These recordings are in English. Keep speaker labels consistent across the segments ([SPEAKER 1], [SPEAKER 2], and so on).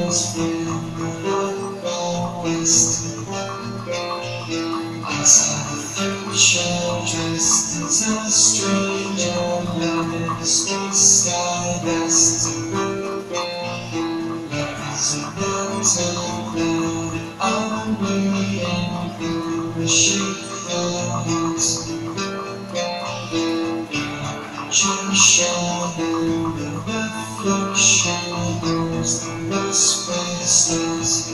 [SPEAKER 1] was from the west. I saw the future dressed as a stranger, loving the street sky best. There's a mountain cloud on me, and through the shape of hills. Shadow, the reflection goes the most places.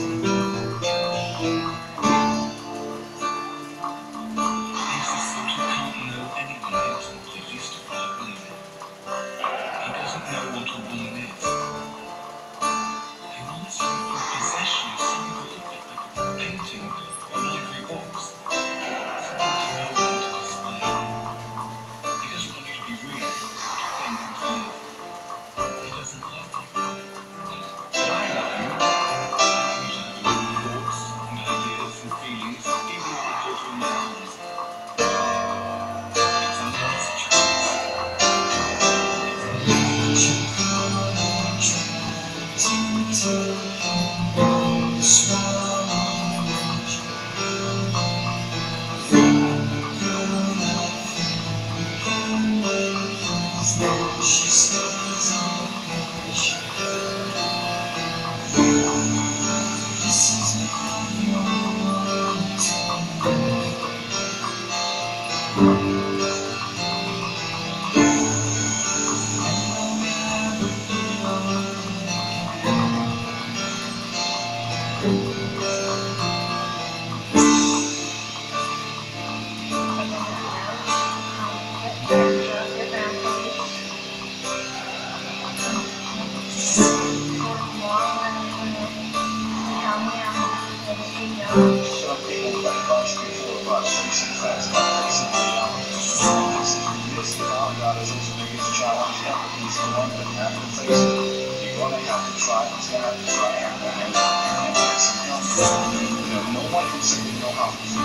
[SPEAKER 1] She stays on vacation. This is not your time.
[SPEAKER 2] Some people play bunch before about 6 fast recently. This God is his biggest challenge ever. He's the one that you have to face it. You're going to have to try. He's going to have to try and get some help. No one can say they know how to do